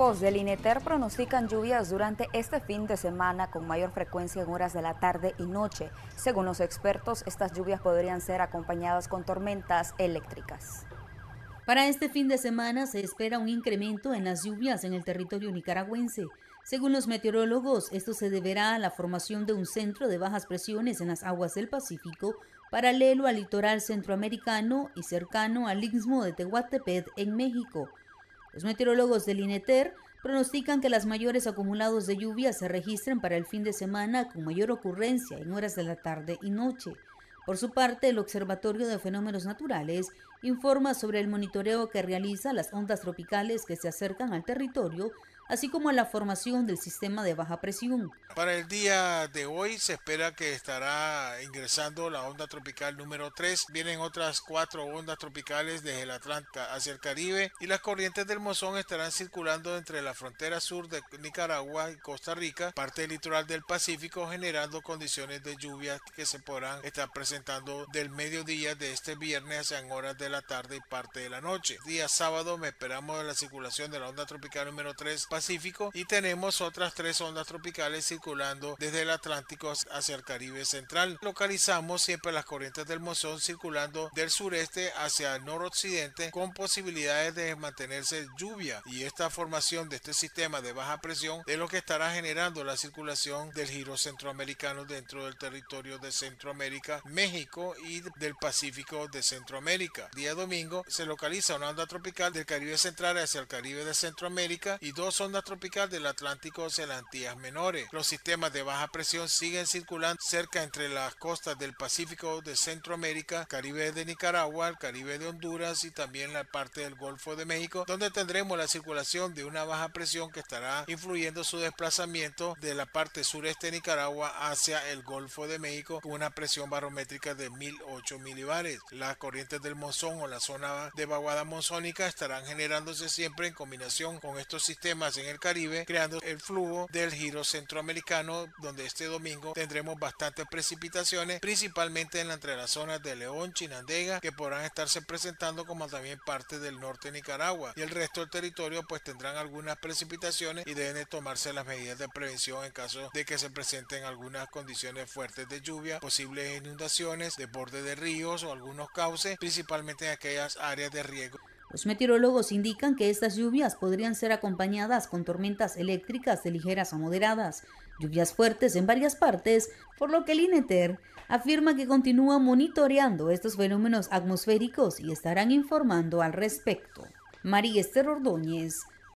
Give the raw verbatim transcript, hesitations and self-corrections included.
meteorólogos del INETER pronostican lluvias durante este fin de semana con mayor frecuencia en horas de la tarde y noche. Según los expertos, estas lluvias podrían ser acompañadas con tormentas eléctricas. Para este fin de semana se espera un incremento en las lluvias en el territorio nicaragüense. Según los meteorólogos, esto se deberá a la formación de un centro de bajas presiones en las aguas del Pacífico, paralelo al litoral centroamericano y cercano al istmo de Tehuantepec en México. Los meteorólogos del INETER pronostican que los mayores acumulados de lluvia se registren para el fin de semana con mayor ocurrencia en horas de la tarde y noche. Por su parte, el Observatorio de Fenómenos Naturales informa sobre el monitoreo que realiza las ondas tropicales que se acercan al territorio, así como la formación del sistema de baja presión. Para el día de hoy se espera que estará ingresando la onda tropical número tres. Vienen otras cuatro ondas tropicales desde el Atlántico hacia el Caribe y las corrientes del monzón estarán circulando entre la frontera sur de Nicaragua y Costa Rica, parte del litoral del Pacífico, generando condiciones de lluvia que se podrán estar presentando del mediodía de este viernes hacia en horas de la tarde y parte de la noche. Día sábado me esperamos la circulación de la onda tropical número tres Pacífico y tenemos otras tres ondas tropicales circulando desde el Atlántico hacia el Caribe central. Localizamos siempre las corrientes del monzón circulando del sureste hacia el noroccidente con posibilidades de mantenerse lluvia, y esta formación de este sistema de baja presión es lo que estará generando la circulación del giro centroamericano dentro del territorio de Centroamérica, México y del Pacífico de Centroamérica. Día domingo se localiza una onda tropical del Caribe central hacia el Caribe de Centroamérica y dos ondas tropicales del Atlántico hacia las Antillas menores. Los sistemas de baja presión siguen circulando cerca entre las costas del Pacífico de Centroamérica, Caribe de Nicaragua, el Caribe de Honduras y también la parte del Golfo de México, donde tendremos la circulación de una baja presión que estará influyendo su desplazamiento de la parte sureste de Nicaragua hacia el Golfo de México con una presión barométrica de mil ocho milibares. Las corrientes del monzón o la zona de vaguada monzónica estarán generándose siempre en combinación con estos sistemas en el Caribe, creando el flujo del giro centroamericano, donde este domingo tendremos bastantes precipitaciones, principalmente en la, entre las zonas de León, Chinandega, que podrán estarse presentando, como también parte del norte de Nicaragua, y el resto del territorio pues tendrán algunas precipitaciones y deben de tomarse las medidas de prevención en caso de que se presenten algunas condiciones fuertes de lluvia, posibles inundaciones, desborde de ríos o algunos cauces, principalmente en aquellas áreas de riesgo. Los meteorólogos indican que estas lluvias podrían ser acompañadas con tormentas eléctricas de ligeras a moderadas, lluvias fuertes en varias partes, por lo que el INETER afirma que continúa monitoreando estos fenómenos atmosféricos y estarán informando al respecto. María Esther Ordóñez,